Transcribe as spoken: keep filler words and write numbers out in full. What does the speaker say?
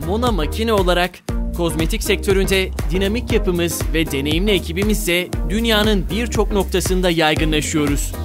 Mona Makine olarak kozmetik sektöründe dinamik yapımız ve deneyimli ekibimizle dünyanın birçok noktasında yaygınlaşıyoruz.